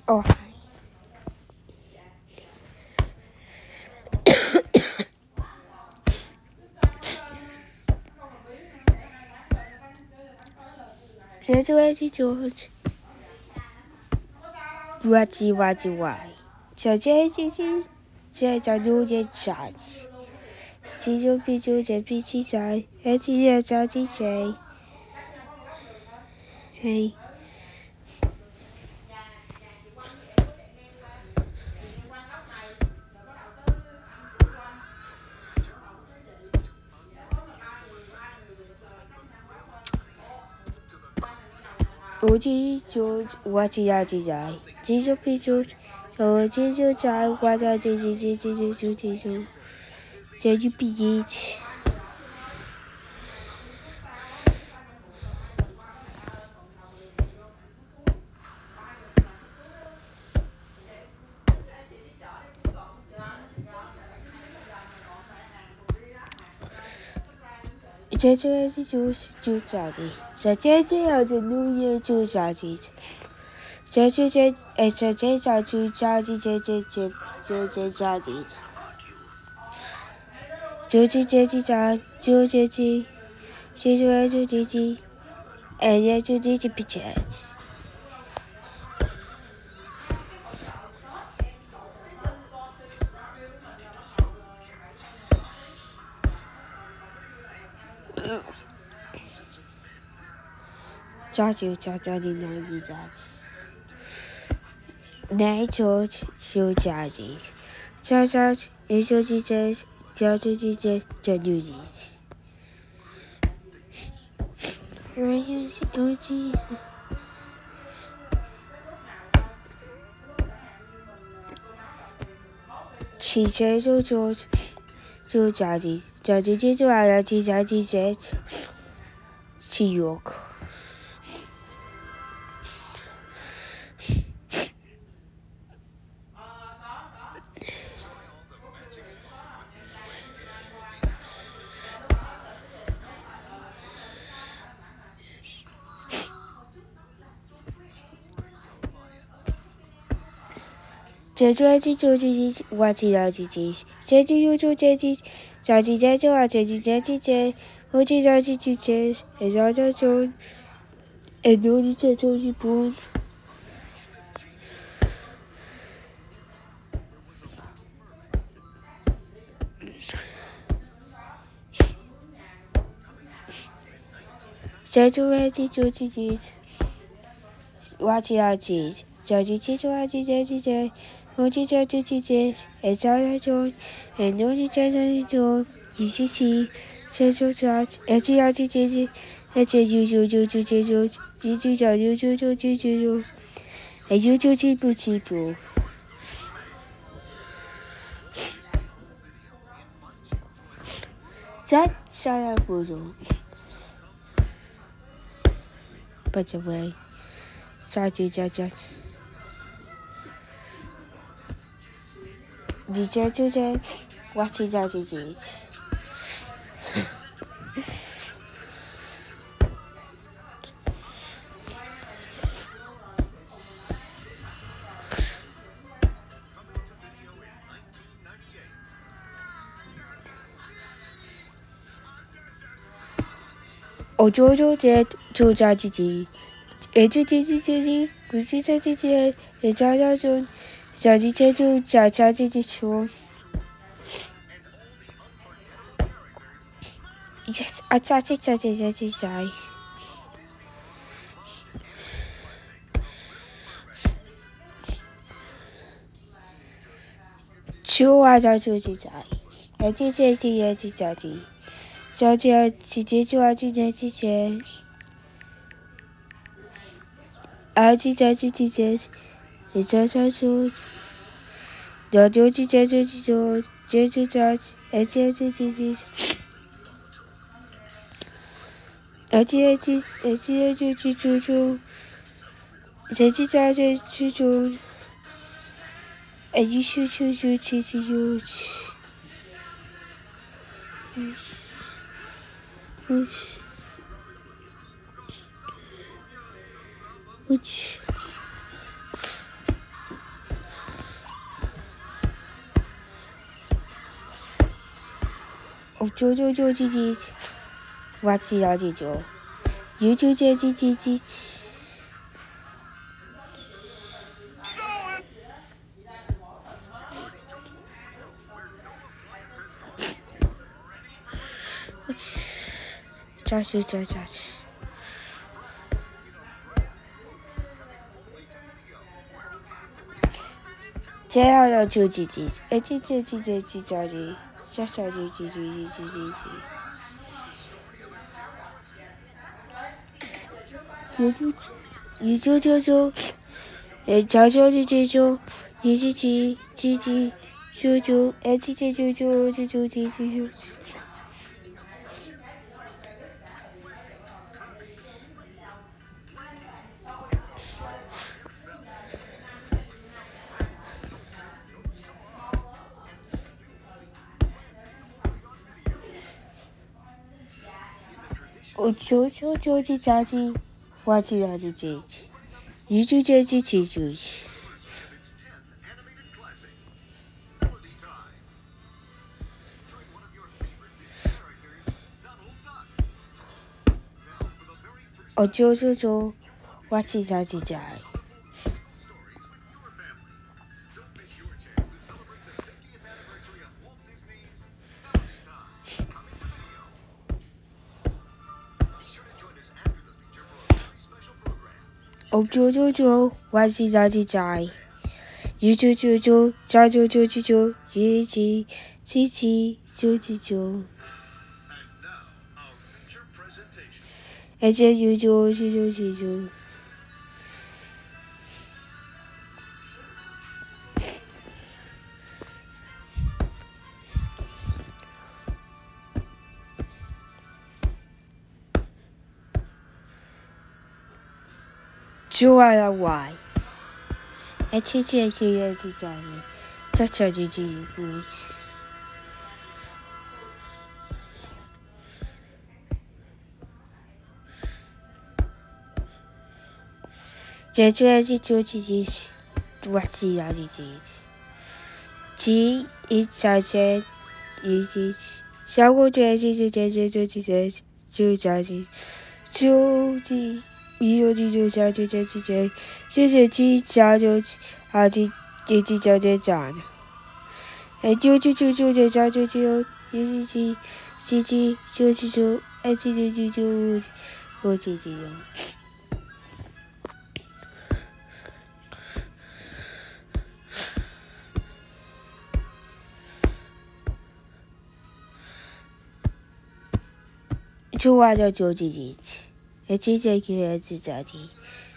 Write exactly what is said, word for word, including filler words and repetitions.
哦，这就会去做，哇唧哇唧哇，小姐姐姐姐在路边站着，只有比就在比起在，而且也在地在，嘿。我只就我只要只在，只就比就，我只就在我在只只只只只只只就，这就比一起。这这这就就在的，这这这要是农业就在的，这这这哎这这在就在的这这这这这在的，就这这这在就这这，这就就这这，哎呀就这这比这。家就家家的哪里家的，哪就就家的，家家也就这这家就这这这女的，我有我记。汽车就就就家的，家的这就完了，这家的这去游客。这就这就这这我知道这这，这就有就这这，这这这就啊这这这这这，我知道这这这，然后就，哎，努力这就一般。这就这这就这这，我知道这，这这这就啊这这这这。我知道这这这，哎，这就，哎，努力这这就一起去，这就这，哎，知道这这这，哎，这就就就就这就，这就这就就就就就，哎，就就这不这不。这啥也不用，不就会，啥就这这。你这就这，我知道这这。我就就这就这这这，哎，这这这这这，估计这这这，哎，这这就，这这这就这这这这说。Yes, I tried to touch it as you say. Two other two desire. I did say the edge daddy. So the did you are the edge say? I did I did it. It's also the duty judge to judge judge. I did it. I did it. I did it to to. The judge to to. And you should choose your cheesy huge. Which, which, 哦九九九七七，哇七幺七九，九九九七七七。加去加加去。接下来就几几，哎几几几几几加几，加加几几几几几几几。一九九九，哎九九九九九，一七七七七九九，哎七七九九九九七七九。我九九九七加几，我七幺七七七，一九九七七九七。我九九九，我七加七加。哦九九九，我七加七加。一九九九加九九七九，一七七七九七九。而且九九七九七九。九万了 Y， 哎七七七幺七加一，这这这这不一。这这这九七七七，我七幺七七七，七一三三一七七，小狗这这这这这这这这九加七，九七。一九七九加九加七加，九九七加九七二七七七加九加，哎九九九九加加九九一七七七七九七九哎七九九九五七七九。九万九九七七七。一七七九一七加七，